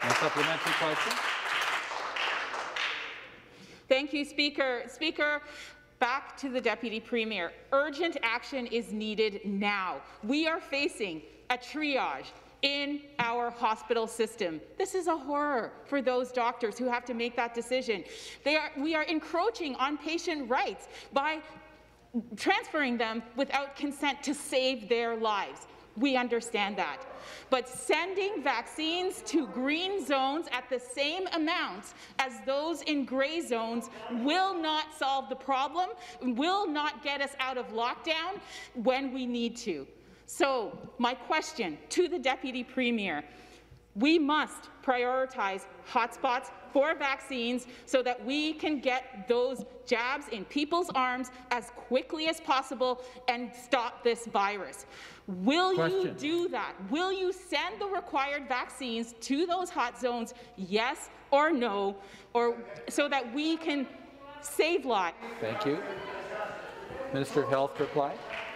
A supplementary question. Thank you, Speaker. Speaker, back to the Deputy Premier. Urgent action is needed now. We are facing a triage in our hospital system. This is a horror for those doctors who have to make that decision. We are encroaching on patient rights by transferring them without consent to save their lives. We understand that. But sending vaccines to green zones at the same amount as those in grey zones will not solve the problem, will not get us out of lockdown when we need to. So, my question to the Deputy Premier, we must prioritize hotspots for vaccines so that we can get those jabs in people's arms as quickly as possible and stop this virus. Will you do that? Will you send the required vaccines to those hot zones, yes or no, or so that we can save lives? Thank you. Minister of Health to reply.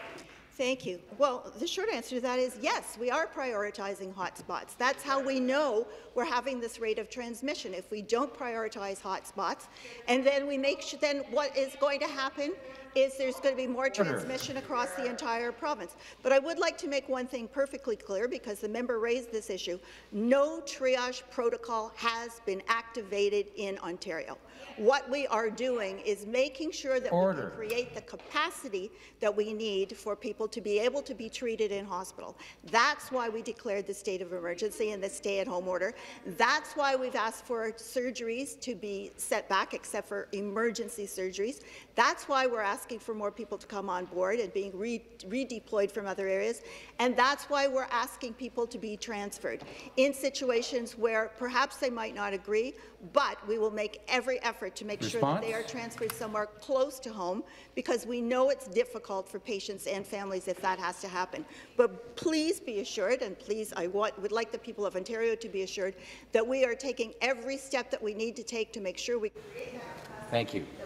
Thank you. Well, the short answer to that is yes, we are prioritizing hotspots. That's how we know we're having this rate of transmission. If we don't prioritize hotspots, and then we make sure, then what is going to happen is there's going to be more transmission across the entire province. But I would like to make one thing perfectly clear, because the member raised this issue. No triage protocol has been activated in Ontario. What we are doing is making sure that we can create the capacity that we need for people to be able to be treated in hospital. That's why we declared the state of emergency and the stay-at-home order. That's why we've asked for surgeries to be set back, except for emergency surgeries. That's why we're asking for more people to come on board and being redeployed from other areas. And that's why we're asking people to be transferred in situations where perhaps they might not agree, but we will make every effort to make sure that they are transferred somewhere close to home, because we know it's difficult for patients and families if that has to happen. But please be assured, and please, I would like the people of Ontario to be assured that we are taking every step that we need to take to make sure we. Thank you.